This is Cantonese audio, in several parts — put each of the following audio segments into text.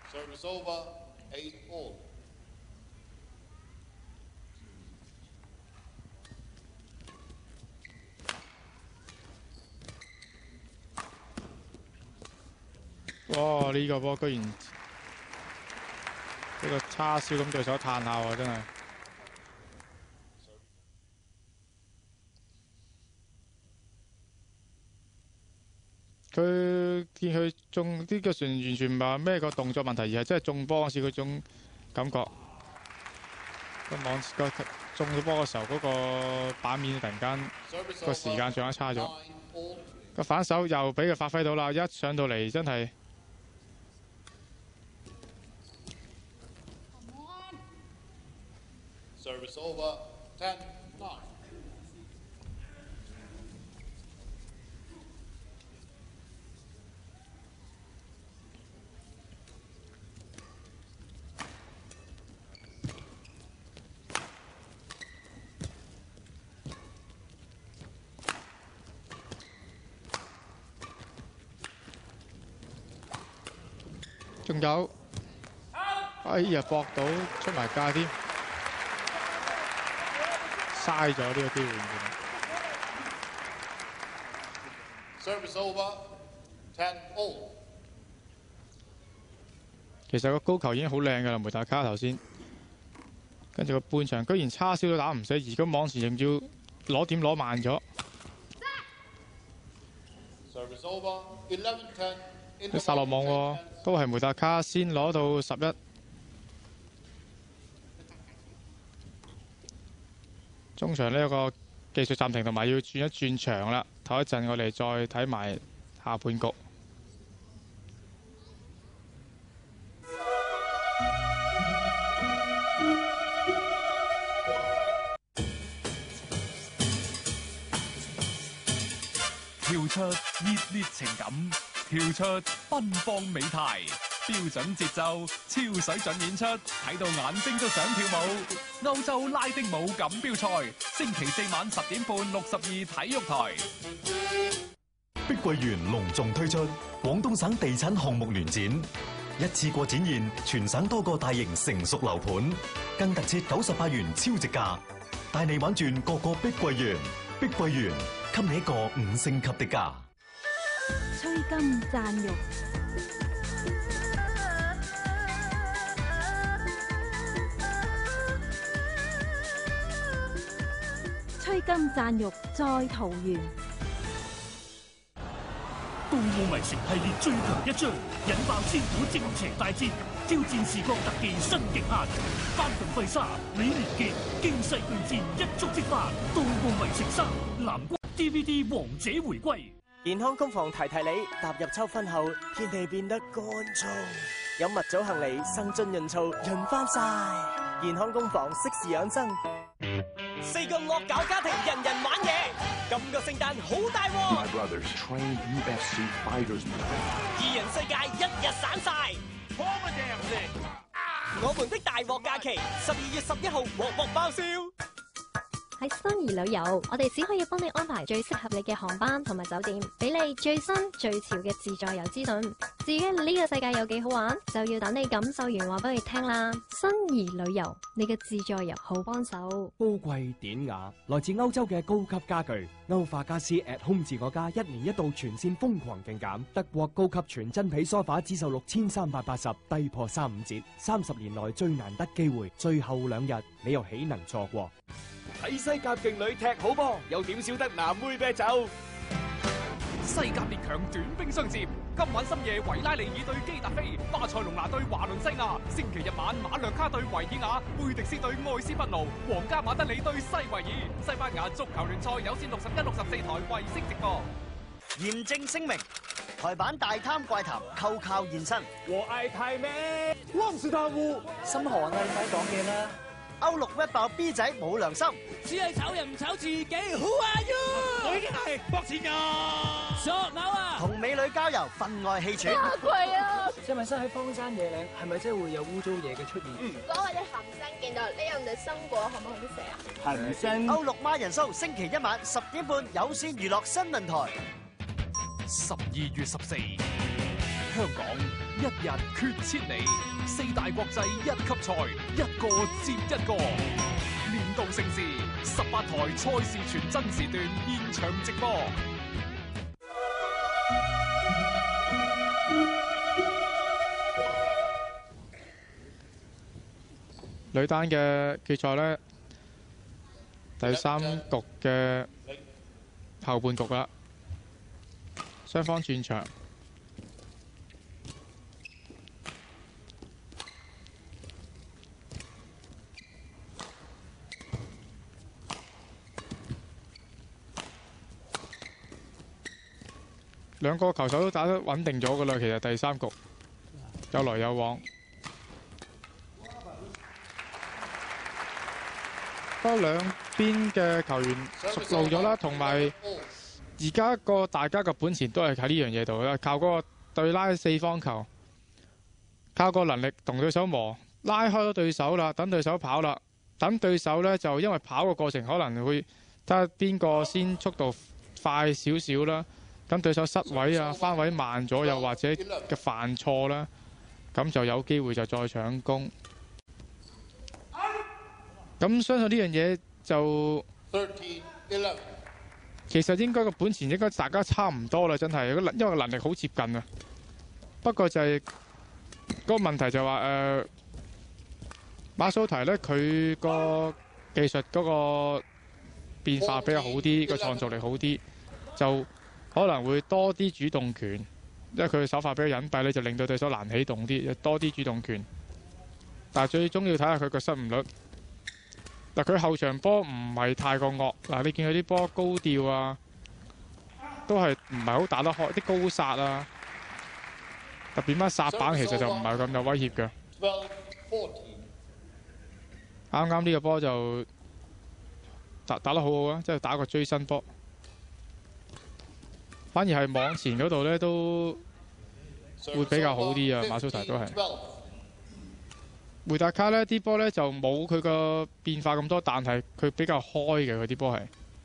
Service over, 8-all。 哇！呢、個波居然〜呢個叉燒咁對手嘆下喎，真係。佢見佢中呢個船完全唔係咩個動作問題，而係真係中波嗰時嗰種感覺。個網個中咗波嘅時候，嗰個版面突然間個時間掌握差咗。個反手又俾佢發揮到啦，一上到嚟真係。 Service over, 10-9。 仲有，哎呀，搏到出埋界添。嘥咗呢個機會。 Service over, 10-all。 其實個高球已經好靚㗎啦，梅達卡頭先，跟住個半場居然叉燒都打唔死，而家網前仲要攞點攞慢咗。 Service over, 11-10。 佢殺落網喎，都係梅達卡先攞到11。中場呢個技術暫停同埋要轉一轉場啦，唞一陣我哋再睇埋下半局。 跳出熱烈情感，跳出奔放美態，標準節奏，超水準演出，睇到眼睛都想跳舞。歐洲拉丁舞錦標賽，星期4晚10點半，62體育台。 碧桂園隆重推出廣東省地產項目聯展，一次過展現全省多個大型成熟樓盤，更特設98元超值價，帶你玩轉各個碧桂園。碧桂園給你一個5星級的價。 吹金讚玉，吹金讚玉在桃園。 《盜墓迷城》系列最強一章，引爆千古正邪大戰，挑戰時光特技新極限。班頓費沙、李連杰驚世巨戰一觸即發，《盜墓迷城3》藍光 DVD 王者回歸。 健康工房提提你，踏入秋分後，天氣變得乾燥，有蜜棗杏梨生津潤燥，潤翻晒。健康工房適時養生。4個惡搞家庭，人人玩嘢，今個聖誕好大鑊。 My brothers trained UFC fighters. 二人世界一日散晒。我們的大鑊假期，12月11號鑊鑊爆銷。 喺新怡旅遊，我哋只可以幫你安排最適合你嘅航班同埋酒店，俾你最新最潮嘅自助遊資訊。至於呢個世界有幾好玩，就要等你感受完話俾你聽啦。新怡旅遊，你嘅自助遊好幫手。 高貴典雅，來自歐洲嘅高級家具，歐化家私 at Home 自我家1年1度全線瘋狂勁減，德國高級全真皮梳化只售6380，低破35折，30年內最難得機會，最後2日，你又豈能錯過？ 睇西甲勁旅踢好波，又點少得藍妹啤酒？ 西甲列強短兵相接，今晚深夜維拉利爾對基達菲，巴塞隆拿對華倫西亞，星期日晚馬略卡對維爾瓦，貝迪斯對愛斯賓奴，皇家馬德里對西維爾。西班牙足球聯賽有線61、64台衛星直播。 嚴正聲明，台版大貪怪談扣靠現身。 和愛太咩？汪氏大戶， 心寒啊！你快講嘢啦！歐陸一爆 B 仔冇良心， 只係炒人唔炒自己。Who are you？ 我已經係博錢㗎， 索牛啊！ 同美女交遊，分外氣喘。 好貴啊！ 請問身喺荒山野嶺，係咪真係會有污糟嘢嘅出現？ 如果我哋行山見到呢樣嘅生果，可唔可以食啊？ 行山。 歐陸孖人 show 星期一晚10點半有線娛樂新聞台。 12月14，香港一日決千里，四大國際一級賽，一個接一個，年度盛事，18台賽事傳真時段現場直播。 女單嘅決賽呢，第3局嘅後半局啦，雙方轉場。兩個球手都打得穩定咗㗎啦，其實第3局有來有往。不過兩邊嘅球員熟路咗啦，同埋而家大家嘅本錢都係喺呢樣嘢度啦，靠嗰個對拉4方球，靠個能力同對手磨，拉開咗對手啦，等對手跑啦，等對手呢，就因為跑嘅過程可能會睇下邊個先速度快少少啦，咁對手失位啊，翻位慢咗，又或者嘅犯錯啦，咁就有機會就再搶攻。咁相信呢樣嘢就其實應該個本錢應該大家差唔多啦，真係，因為能力好接近啊。不過就係嗰個問題就話馬蘇提呢，佢個技術嗰個變化比較好啲，個創造力好啲，就可能會多啲主動權，因為佢嘅手法比較隱蔽呢，就令到對手難起動啲，多啲主動權。但係最終要睇下佢個失誤率。嗱，佢後場波唔係太過惡，嗱，你見佢啲波高調啊，都係唔係好打得開，啲高殺啊，特別乜殺板其實就唔係咁有威脅嘅。啱啱呢個波就打得好好啊，即係打個追身波，反而係網前嗰度呢都會比較好啲啊，馬蘇提都係。梅達卡呢啲波呢就冇佢個變化咁多，但係佢比較開嘅，佢啲波係。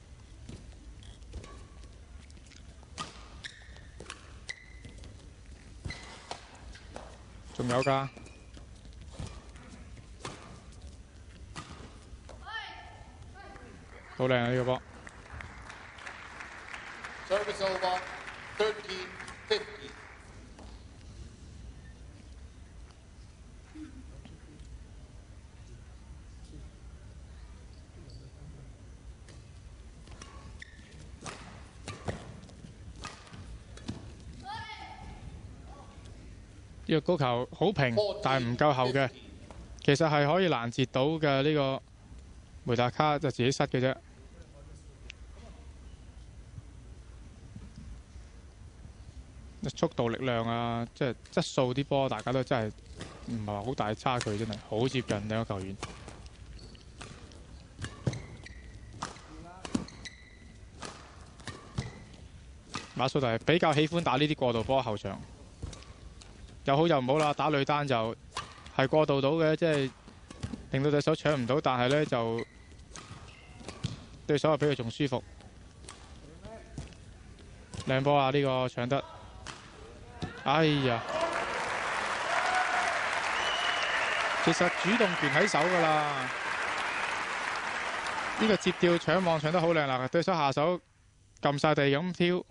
仲有㗎，好靚啊！呢個波。 Service over 13-50。 呢個高球好平，但係唔夠厚嘅，其實係可以攔截到嘅。呢個梅達卡就自己失嘅啫。速度、力量啊，即係質素啲波，大家都真係唔係話好大差距，真係好接近兩個球員。馬蘇提比較喜歡打呢啲過渡波後場。又好又唔好啦，打女單就係過渡到嘅，即係令到對手搶唔到，但係呢就對手又比佢仲舒服。靚波啊！呢個搶得，哎呀！其實主動權喺手㗎啦，呢個接吊搶網搶得好靚啦，對手下手撳晒地咁挑。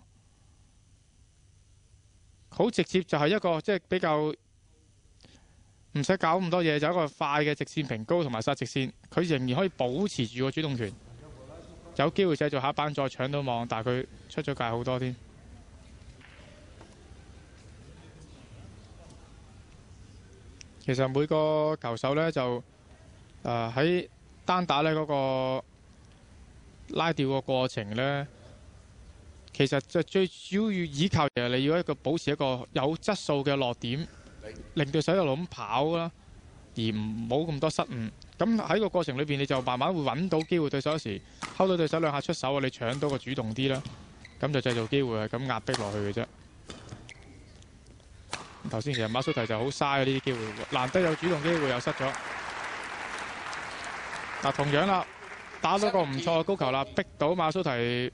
好直接就係一個即係比較唔使搞咁多嘢，就一個快嘅直線平高同埋殺直線，佢仍然可以保持住個主動權，有機會製造下一板再搶到網，但係佢出咗界好多添。其實每個球手呢，就喺單打呢嗰個拉吊個過程呢。其實就最主要要依靠嘅，你要一個保持一個有質素嘅落點，令對手一路咁跑啦，而唔好咁多失誤。咁喺個過程裏邊，你就慢慢會揾到機會，對手有時睺到對手兩下出手啊，你搶到個主動啲啦，咁就製造機會係咁壓迫落去嘅啫。頭先其實馬蘇提就好嘥呢啲機會，難得有主動機會又失咗。嗱，同樣啦，打到個唔錯嘅高球啦，逼到馬蘇提。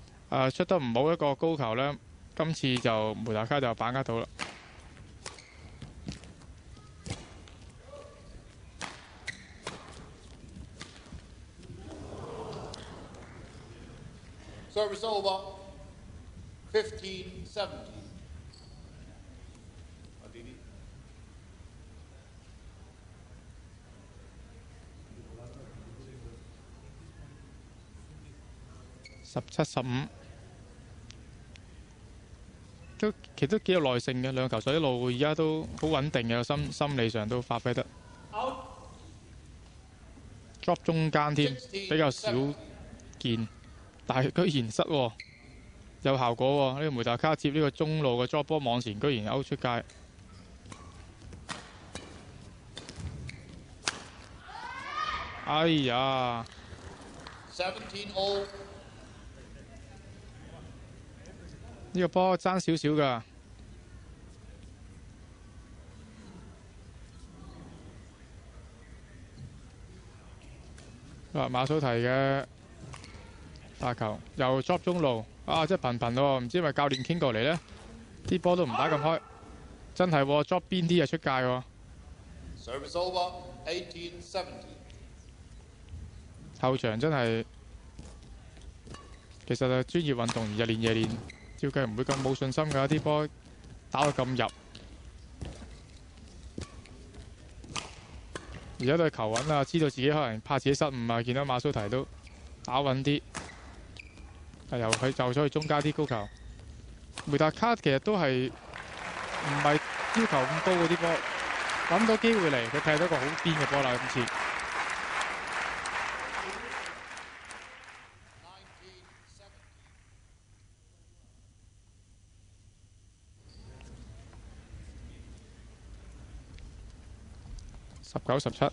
出得唔好一個高球呢，今次就梅達卡就把握到啦。 Service over. 15-17. 17-15，其實都幾有耐性嘅，兩球手一路而家都好穩定嘅，心理上都發揮得。drop 中間添，比較少見，但係居然失喎，有效果喎！呢個梅達卡接呢個中路嘅 drop 波網前，居然勾出界。哎呀 ！17-all。 呢個波爭少少㗎。馬蘇提嘅發球又 drop 中路啊！真係頻喎，唔知係咪教練傾過嚟呢？啲波都唔打咁開，真係喎 drop 邊啲就出界喎。 Service over 18-17。 後場真係其實係專業運動員，日練夜練，照計唔會咁冇信心㗎，啲波打到咁入。而家都係求穩啊！知道自己可能怕自己失誤啊！見到馬蘇提都打穩啲，由佢就咗去中間啲高球。梅達卡其實都係唔係要求咁高嗰啲波，揾到機會嚟，佢踢到個好邊嘅波啦！今次19-17。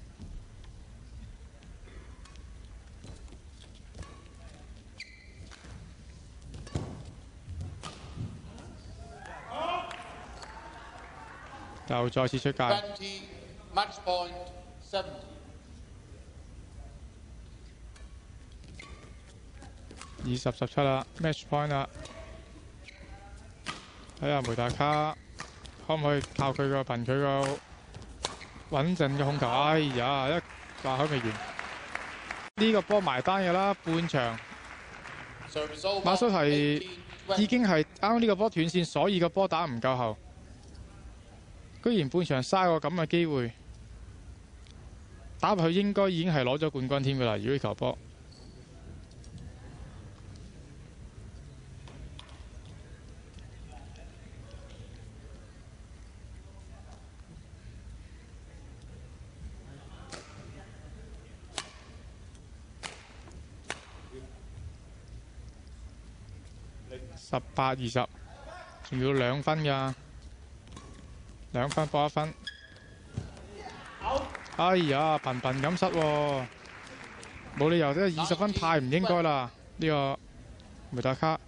又再次出界。 Match point 70。 20-17啦 ，match point 啦。睇下梅達卡可唔可以靠佢個憑佢個穩陣嘅控球。哎呀，一話口未完，呢個波埋單嘅啦，半場。馬蘇提已經係啱呢個波斷線，所以個波打唔夠後。居然半場嘥個咁嘅機會，打入去應該已經係攞咗冠軍添㗎啦！如果呢球波18-20，仲要2分㗎。2分搏1分，哎呀，頻咁失喎，冇理由啫，20分太唔應該啦，呢個梅達卡。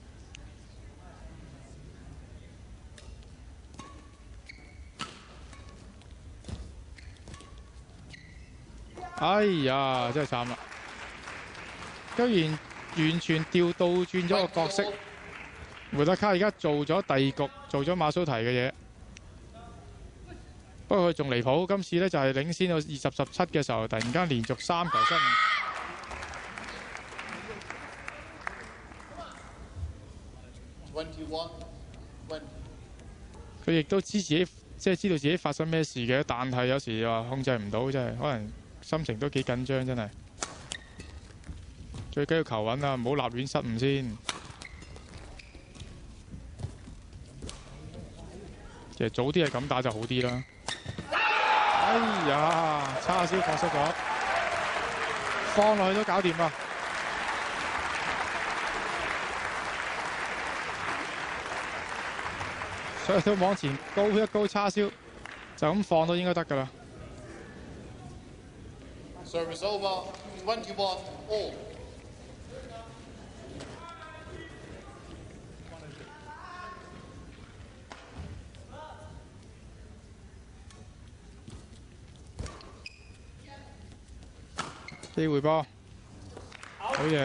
哎呀，真係慘啦！居然完全調倒轉咗個角色，梅達卡而家做咗第二局，做咗馬蘇提嘅嘢。不過佢仲離譜，今次呢就係領先到20-17嘅時候，突然間連續3球失誤。佢亦都知自己知道自己發生咩事嘅，但係有時又話控制唔到，真係可能心情都幾緊張，真係。最緊要求穩啊，唔好立亂失誤先。其實早啲係咁打就好啲啦。哎呀，叉燒放失咗，放落去都搞掂啦。所以都往前高一高叉燒，就咁放都應該得㗎啦。 Service over 21-all。 機會波，好嘢！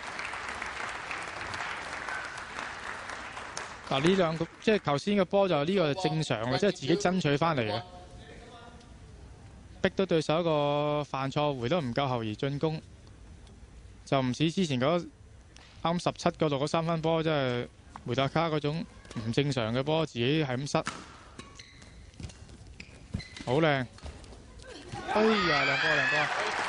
嗱，呢兩個即係頭先嘅波就呢個係正常嘅，即係自己爭取翻嚟嘅，逼到對手一個犯錯，回得唔夠後而進攻，就唔似之前嗰啱17嗰度嗰3分波，真係梅達卡嗰種唔正常嘅波，自己係咁失，好靚！哎呀，亮波！